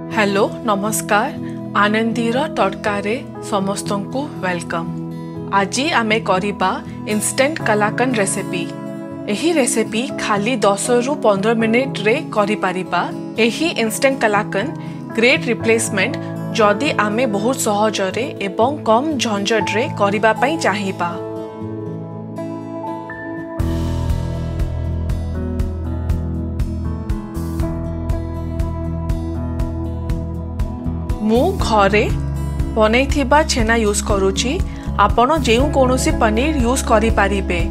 Hello नमस्कार आनंदीर तड़कारे समस्त को वेलकम। आज आमे करिबा इंस्टेंट कलाकंद रेसिपी। एही रेसिपी खाली 10 रु 15 मिनिट रे करि परिबा। एही इंस्टेंट कलाकंद ग्रेट रिप्लेसमेंट जदि आमे बहुत सहजरे एवं कम झंझट रे करिबा पई चाहिबा। मु घरे बनैथिबा छेना यूज करूची। आपण जेउ कोनोसी पनीर यूज करि पारिबे।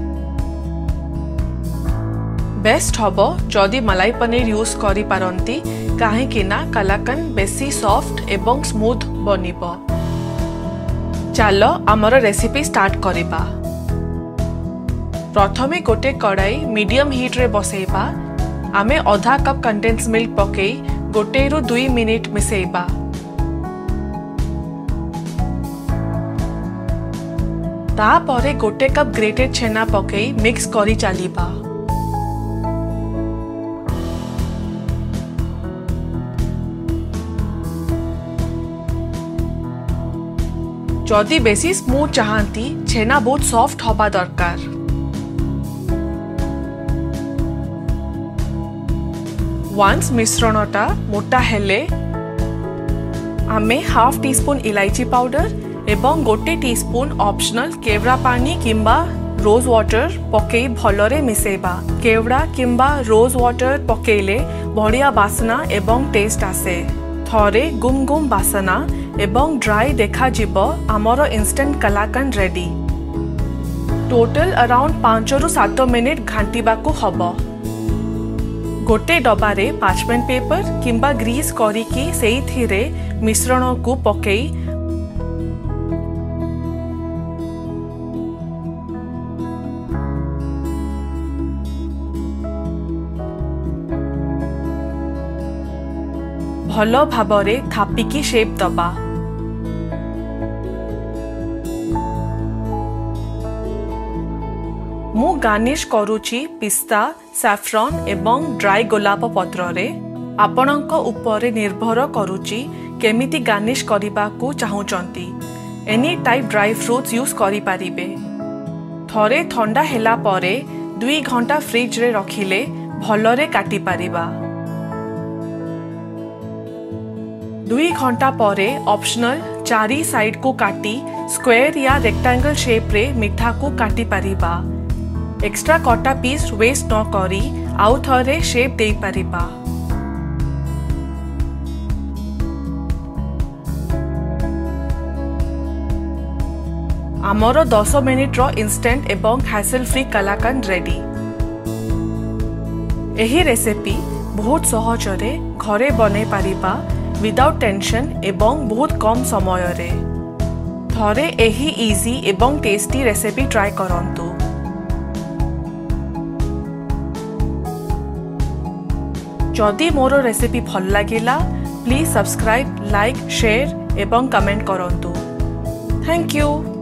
बेस्ट हबो जदि मलाई पनीर यूज करि पारंती काहे कि ना कलाकंद बेसी सॉफ्ट एवं स्मूथ बनिबो। चलो हमर रेसिपी स्टार्ट करिबा। प्रथमे गोटे कड़ाई मीडियम हीट रे बसेबा। आमे आधा कप कंडेंस मिल्क पकई 1 रु 2 मिनिट मिसेइबा। तापरे 1 कप ग्रेटेड छेना पकई मिक्स करी चलिबा। जदि बेसी स्मूथ चाहती छेना बहुत सॉफ्ट होबा दरकार। वंस मिश्रणटा मोटा हेले आमे हाफ टी स्पून इलायची पाउडर एवं 1 टीस्पून ऑप्शनल केवड़ा पानी किंबा रोज वाटर पकई भलरे मिसेबा। केवड़ा किंबा रोज वाटर पकेले बढ़िया बासना एवं टेस्ट आसे। थरे गुम गुम बासना एवं ड्राई देखा जिवो आमर instant kalakand ready. Total around 5 रु 7 मिनिट घांटीबाकू हबो। गोटे डबारे पार्चमेंट पेपर किंबा ग्रीस करिकी सेइथिरे मिश्रण को पकई भलो भाबरे थापिकी शेप दबा। मु गार्निश करूची पिस्ता सैफ्रॉन एवं ड्राई गोलाप पत्र रे। आपणक उपरे निर्भर करूची केमिति गार्निश करिबा को चाहुचंती। Any type dry fruits use करि पारिबे। थरे ठंडा हेला परे 2 घंटा फ्रिज रे रखिले भलरे काटी पारिबा। 2 घंटा परे ऑप्शनल 4 साइड को काटी स्क्वायर या रेक्टेंगल शेप रे मिठा को काटी पारिबा। एक्स्ट्रा कटा पीस वेस्ट न करी आउ थरे शेप दे पारिबा। आमर 10 मिनिट रो इंस्टेंट एवं हैसल फ्री कलाकंद रेडी। एही रेसिपी बहुत सहजरे घरे बने पारिबा विदाउट टेंशन एवं बहुत कम समय रे। थरे एही इजी एवं टेस्टी रेसिपी ट्राई करंतु। जदि मोर रेसिपी भल लागिला प्लीज सब्सक्राइब लाइक शेयर एवं कमेंट करंतु। Thank you.